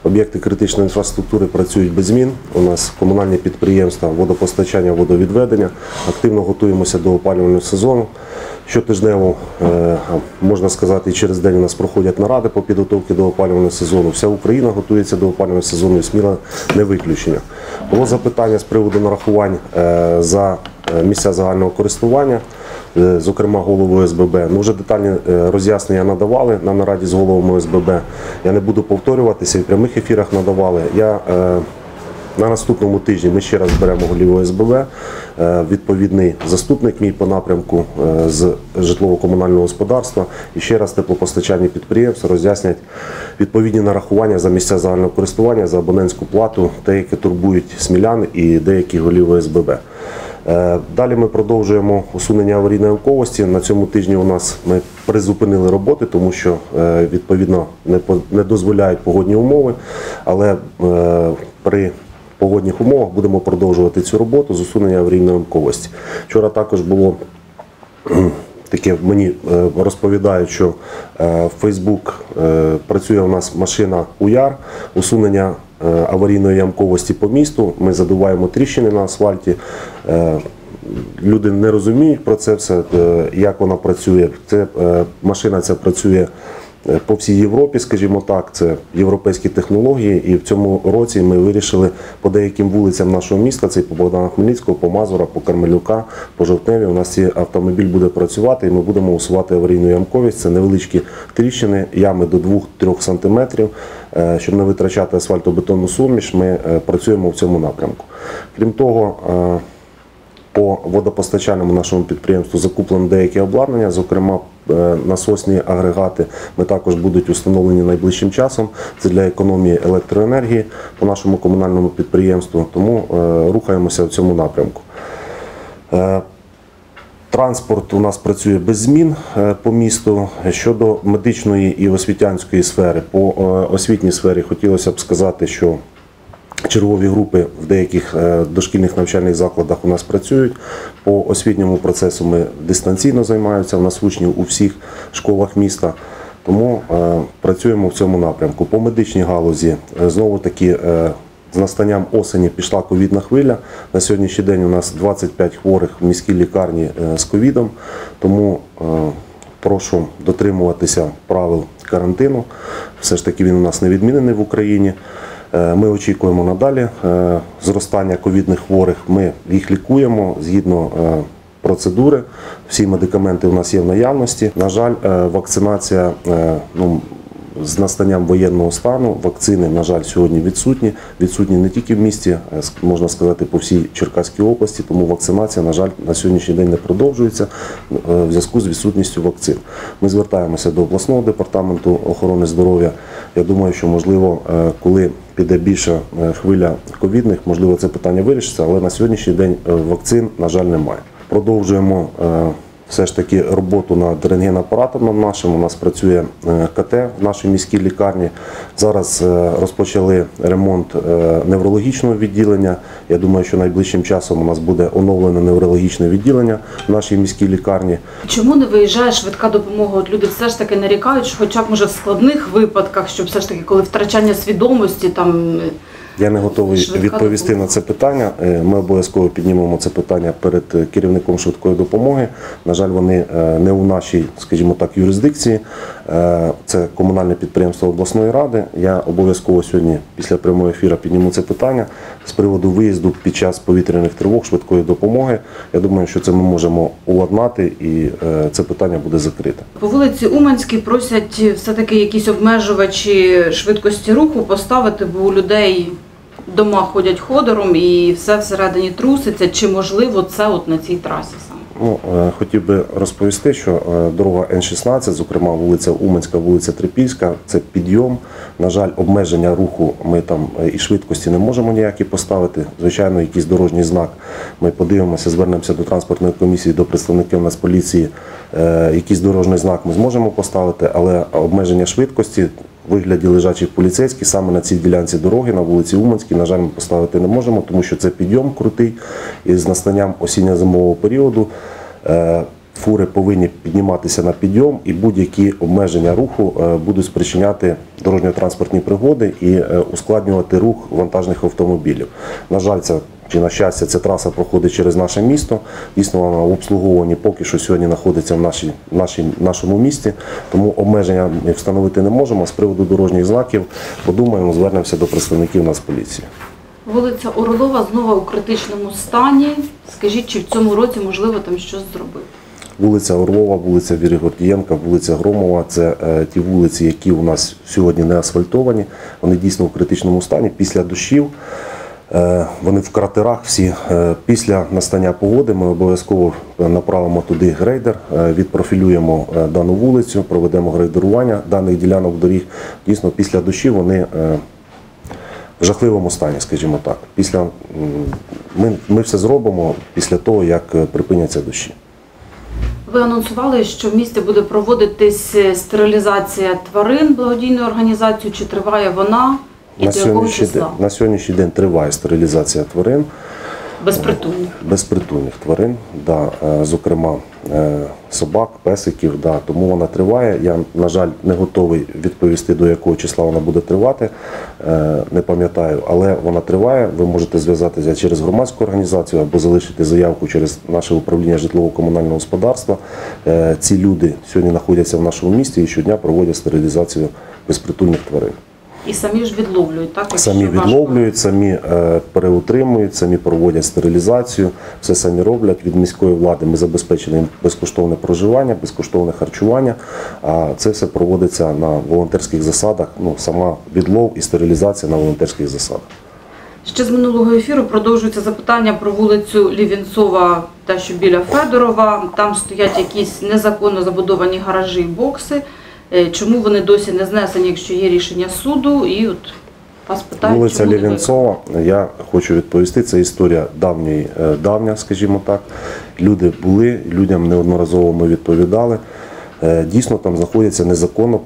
Об'єкти критичної інфраструктури працюють без змін. У нас комунальні підприємства водопостачання, водовідведення. Активно готуємося до опалювального сезону. Щотижнево, можна сказати, і через день у нас проходять наради по підготовці до опалювального сезону. Вся Україна готується до опалювального сезону, і Сміла не виключення. Було запитання з приводу нарахувань за місця загального користування, зокрема головою ОСББ. Вже детальні роз'яснення надавали на нараді з головами ОСББ. Я не буду повторюватися, і в прямих ефірах надавали. На наступному тижні ми ще раз беремо голів ОСББ, відповідний заступник мій по напрямку з житлово-комунального господарства і ще раз теплопостачальні підприємства роз'яснять відповідні нарахування за місця загального користування, за абонентську плату, те, які турбують смілян і деякі голів ОСББ. Далі ми продовжуємо усунення аварійної ямковості. На цьому тижні ми призупинили роботи, тому що відповідно не дозволяють погодні умови, але при погодних умовах будемо продовжувати цю роботу з усунення аварійної ямковості. Вчора також було таке, мені розповідають, що в Facebook працює у нас машина УЯР, усунення аварійної ямковості по місту. Ми задуваємо тріщини на асфальті. Люди не розуміють про це все, як вона працює. Машина ця працює по всій Європі, скажімо так, це європейські технології, і в цьому році ми вирішили по деяким вулицям нашого міста, це по Богдана Хмельницького, по Мазура, по Кармелюка, по Жовтневі, у нас цей автомобіль буде працювати і ми будемо усувати аварійну ямковість. Це невеличкі тріщини, ями до 2-3 см. Щоб не витрачати асфальтобетонну суміш, ми працюємо в цьому напрямку. Крім того, по водопостачальному нашому підприємству закуплено деяке обладнання, зокрема насосні агрегати, також будуть установлені найближчим часом. Це для економії електроенергії по нашому комунальному підприємству, тому рухаємося в цьому напрямку. Транспорт у нас працює без змін по місту. Щодо медичної і освітянської сфери, по освітній сфері хотілося б сказати, що чергові групи в деяких дошкільних навчальних закладах у нас працюють. По освітньому процесу ми дистанційно займаємося, у нас учнів у всіх школах міста, тому працюємо в цьому напрямку. По медичній галузі, знову-таки, з настанням осені пішла ковідна хвиля. На сьогоднішній день у нас 25 хворих в міській лікарні з ковідом, тому прошу дотримуватися правил карантину. Все ж таки він у нас не відмінений в Україні. Ми очікуємо надалі зростання ковідних хворих, ми їх лікуємо згідно процедури, всі медикаменти у нас є в наявності. На жаль, вакцинація, з настанням воєнного стану, вакцини, на жаль, сьогодні відсутні. Відсутні не тільки в місті, можна сказати, по всій Черкаській області, тому вакцинація, на жаль, на сьогоднішній день не продовжується в зв'язку з відсутністю вакцин. Ми звертаємося до обласного департаменту охорони здоров'я. Я думаю, що, можливо, коли піде більша хвиля ковідних, можливо, це питання вирішиться, але на сьогоднішній день вакцин, на жаль, немає. Продовжуємо все ж таки роботу над рентген-апаратом нашим. У нас працює КТ в нашій міській лікарні. Зараз розпочали ремонт неврологічного відділення. Я думаю, що найближчим часом у нас буде оновлене неврологічне відділення в нашій міській лікарні. Чому не виїжджає швидка допомога? От люди все ж таки нарікають, що хоча б, може, в складних випадках, щоб все ж таки, коли втрачання свідомості, там... Я не готовий відповісти на це питання. Ми обов'язково піднімемо це питання перед керівником швидкої допомоги. На жаль, вони не у нашій, скажімо так, юрисдикції. Це комунальне підприємство обласної ради. Я обов'язково сьогодні після прямого ефіру підніму це питання з приводу виїзду під час повітряних тривог швидкої допомоги. Я думаю, що це ми можемо уладнати і це питання буде закрите. По вулиці Уманській просять все-таки якісь обмежувачі швидкості руху поставити, бо у людей дома ходять ходором і все всередині труситься. Чи можливо це от на цій трасі саме? Хотів би розповісти, що дорога Н-16, зокрема вулиця Уманська, вулиця Трипільська, це підйом. На жаль, обмеження руху ми там і швидкості не можемо ніякі поставити. Звичайно, якийсь дорожній знак. Ми подивимося, звернемося до транспортної комісії, до представників Нацполіції. Якийсь дорожній знак ми зможемо поставити, але обмеження швидкості в вигляді лежачих поліцейських саме на цій ділянці дороги, на вулиці Уманській, на жаль, ми поставити не можемо, тому що це підйом крутий і з настанням осінньо-зимового періоду фури повинні підніматися на підйом, і будь-які обмеження руху будуть спричиняти дорожньо-транспортні пригоди і ускладнювати рух вантажних автомобілів. На жаль, чи на щастя, ця траса проходить через наше місто. Дійсно, вона в обслуговуванні поки що сьогодні знаходиться в нашому місті, тому обмеження ми встановити не можемо. З приводу дорожніх знаків подумаємо, звернемося до представників Нацполіції. Вулиця Орлова знову у критичному стані. Скажіть, чи в цьому році можливо там щось зробити? Вулиця Орлова, вулиця Віри Гордієнка, вулиця Громова – це ті вулиці, які у нас сьогодні не асфальтовані. Вони дійсно в критичному стані. Після дощів вони в кратерах всі. Після настання погоди ми обов'язково направимо туди грейдер, відпрофілюємо дану вулицю, проведемо грейдерування даних ділянок доріг. Дійсно, після дощів вони в жахливому стані, скажімо так. Ми все зробимо після того, як припиняться дощі. Ви анонсували, що в місті буде проводитись стерилізація тварин благодійною організацією. Чи триває вона і до якого числа? На сьогоднішній день триває стерилізація тварин. Безпритульних? Безпритульних тварин, да, зокрема собак, песиків, да, тому вона триває. Я, на жаль, не готовий відповісти, до якого числа вона буде тривати, не пам'ятаю, але вона триває. Ви можете зв'язатися через громадську організацію або залишити заявку через наше управління житлово-комунального господарства. Ці люди сьогодні знаходяться в нашому місті і щодня проводять стерилізацію безпритульних тварин. І самі ж відловлюють, так? Самі відловлюють, самі переутримують, самі проводять стерилізацію, все самі роблять. Від міської влади ми забезпечили їм безкоштовне проживання, безкоштовне харчування, а це все проводиться на волонтерських засадах, сама відлов і стерилізація на волонтерських засадах. Ще з минулого ефіру продовжується запитання про вулицю Лівінцова, та що біля Федорова. Там стоять якісь незаконно забудовані гаражі і бокси. Чому вони досі не знесені, якщо є рішення суду? І от вас питають, вулиця Лівінцова, я хочу відповісти, це історія давня, скажімо так. Люди були, людям неодноразово ми відповідали. Дійсно, там знаходяться незаконно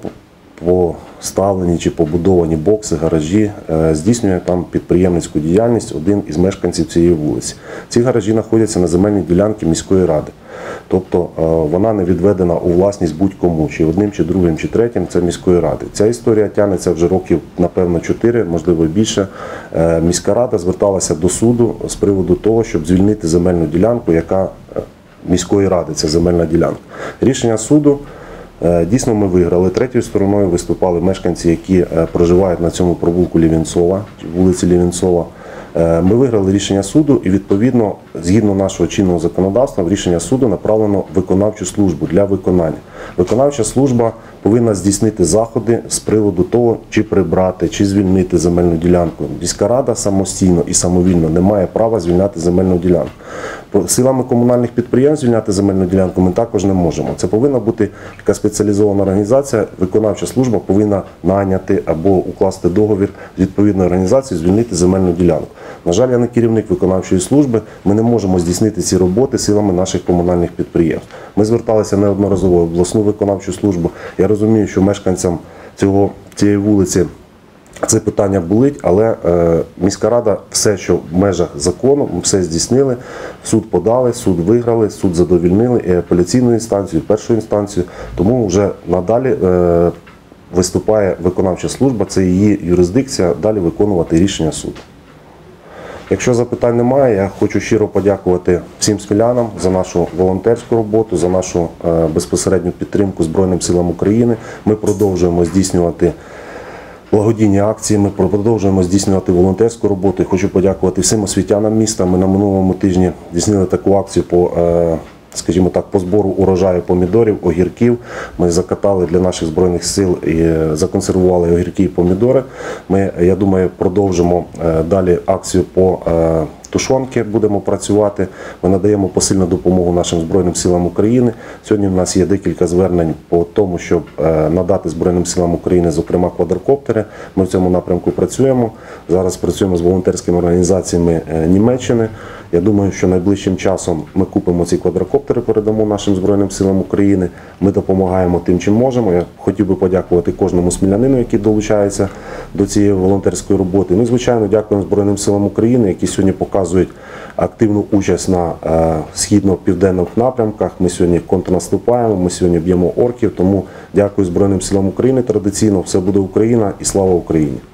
поставлені чи побудовані бокси, гаражі. Здійснює там підприємницьку діяльність один із мешканців цієї вулиці. Ці гаражі знаходяться на земельній ділянці міської ради. Тобто вона не відведена у власність будь-кому, чи одним, чи другим, чи третім, це міської ради. Ця історія тягнеться вже років, напевно, 4, можливо більше. Міська рада зверталася до суду з приводу того, щоб звільнити земельну ділянку, яка міської ради, це земельна ділянка. Рішення суду, дійсно, ми виграли. Третьою стороною виступали мешканці, які проживають на цьому провулку Лівінцова, вулиці Лівінцова. Ми виграли рішення суду і, відповідно, згідно нашого чинного законодавства, в рішення суду направлено виконавчу службу для виконання. Виконавча служба повинна здійснити заходи з приводу того, чи прибрати, чи звільнити земельну ділянку. Міська рада самостійно і самовільно не має права звільняти земельну ділянку. Силами комунальних підприємств звільняти земельну ділянку ми також не можемо. Це повинна бути така спеціалізована організація. Виконавча служба повинна найняти або укласти договір з відповідною організацією, звільнити земельну ділянку. На жаль, я не керівник виконавчої служби, ми не можемо здійснити ці роботи силами наших комунальних підприємств. Ми зверталися неодноразово в обласну виконавчу службу. Я розумію, що мешканцям цієї вулиці це питання болить, але міська рада все, що в межах закону, ми все здійснили, суд подали, суд виграли, суд задовільнили, і апеляційну інстанцію, і першу інстанцію, тому вже надалі виступає виконавча служба, це її юрисдикція, далі виконувати рішення суду. Якщо запитань немає, я хочу щиро подякувати всім смілянам за нашу волонтерську роботу, за нашу безпосередню підтримку Збройним силам України. Ми продовжуємо здійснювати благодійні акції, ми продовжуємо здійснювати волонтерську роботу. І хочу подякувати всім освітянам міста. Ми на минулому тижні здійснили таку акцію скажімо так, по збору урожаю помідорів, огірків. Ми закатали для наших Збройних сил і законсервували огірки і помідори. Ми, я думаю, продовжимо далі акцію по тушонки, будемо працювати. Ми надаємо посильну допомогу нашим Збройним силам України. Сьогодні у нас є декілька звернень по тому, щоб надати Збройним силам України, зокрема, квадрокоптери. Ми в цьому напрямку працюємо. Зараз працюємо з волонтерськими організаціями Німеччини. Я думаю, що найближчим часом ми купимо ці квадрокоптери, передамо нашим Збройним силам України. Ми допомагаємо тим, чим можемо. Я хотів би подякувати кожному смілянину, який долучається до цієї волонтерської роботи. Ну і, звичайно, дякуємо Збройним силам України, які сьогодні показують показують активну участь на східно-південних напрямках. Ми сьогодні контрнаступаємо, ми сьогодні б'ємо орків, тому дякую Збройним силам України традиційно. Все буде Україна і слава Україні!